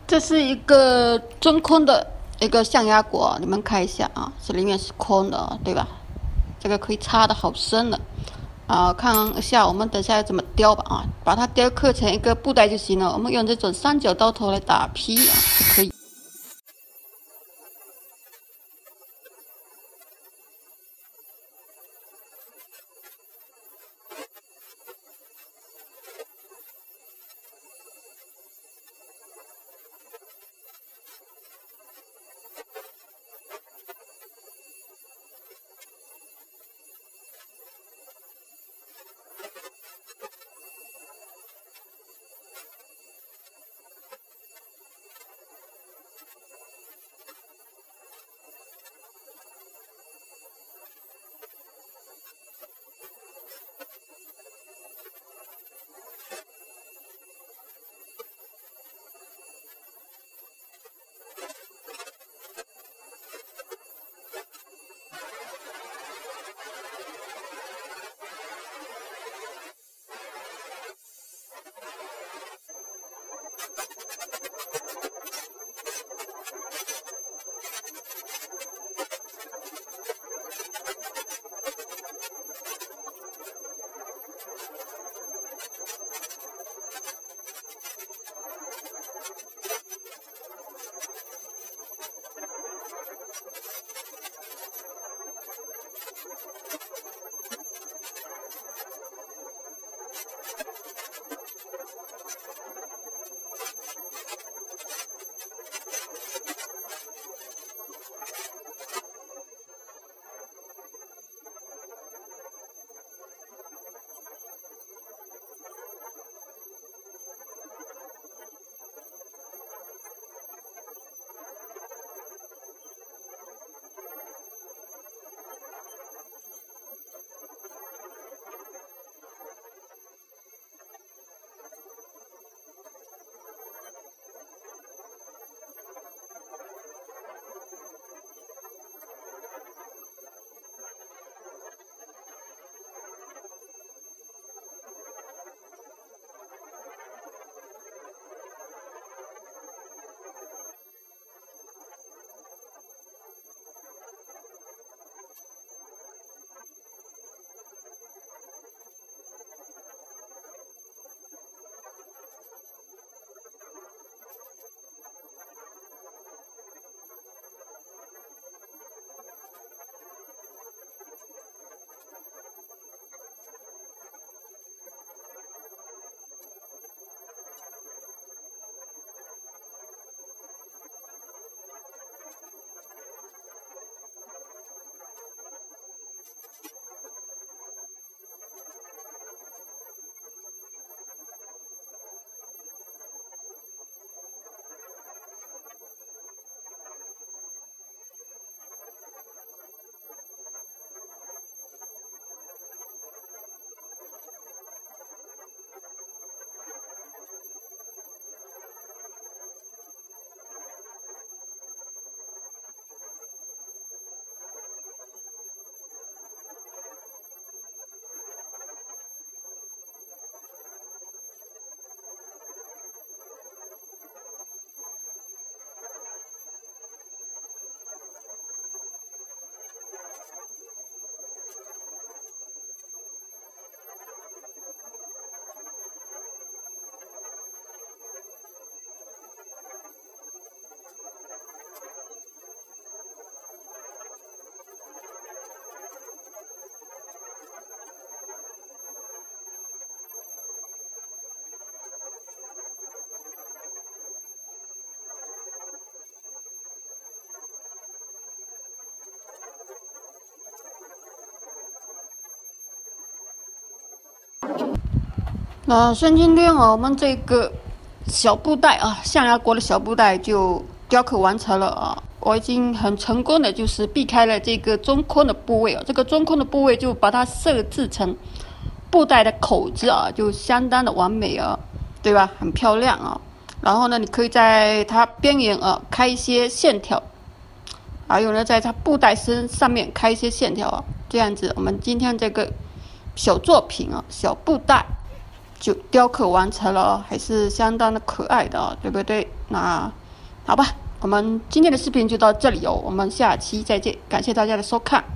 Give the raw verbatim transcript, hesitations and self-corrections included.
这是一个中空的一个象牙果，你们看一下啊，这里面是空的，对吧？这个可以插的好深了啊！看一下我们等下要怎么雕吧啊，把它雕刻成一个布袋就行了。我们用这种三角刀头来打劈啊，就可以。那像今天啊，我们这个小布袋啊，象牙国的小布袋就雕刻完成了啊。我已经很成功的就是避开了这个中空的部位啊，这个中空的部位就把它设置成布袋的口子啊，就相当的完美啊，对吧？很漂亮啊。然后呢，你可以在它边缘啊开一些线条，还有呢，在它布袋身上面开一些线条啊，这样子我们今天这个小作品啊，小布袋就雕刻完成了，还是相当的可爱的，对不对？那好吧，我们今天的视频就到这里哦，我们下期再见，感谢大家的收看。